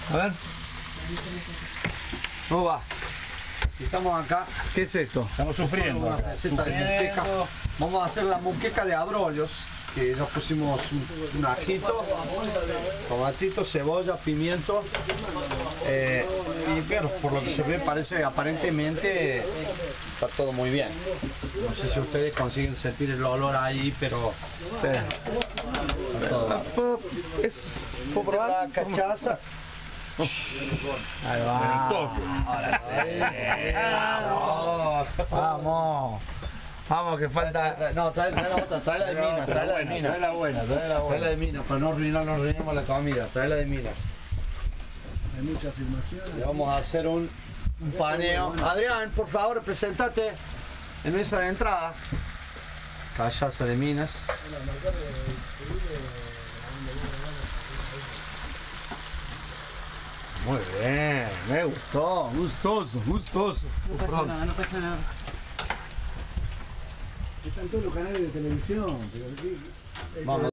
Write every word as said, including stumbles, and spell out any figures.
A ver. ¿Cómo va? Estamos acá. ¿Qué es esto? Estamos sufriendo. Una receta de muqueca. Vamos a hacer la muqueca de abrollos, que nos pusimos un, un ajito, tomatito, cebolla, pimiento. Eh, y bueno, por lo que se ve parece aparentemente está todo muy bien. No sé si ustedes consiguen sentir el olor ahí, pero Sí. está todo. ¿Puedo, es, ¿puedo probar? La cachaza. Ahí va. toque. Ahora sí. Vamos. Vamos, que falta. No, trae, trae la otra, trae la de mina, trae la de mina. Trae la buena, trae la Trae la buena. de mina, para no arruinar, no arruinemos la comida. Trae la de mina. Hay mucha filmación. Le vamos a hacer un, un paneo. Adrián, por favor, presentate en mesa de entrada. Callaza de minas. Muy bien, me gustó. Gustoso, gustoso. No pasa nada, no pasa nada. Están todos los canales de televisión, pero ¿qué? Vamos.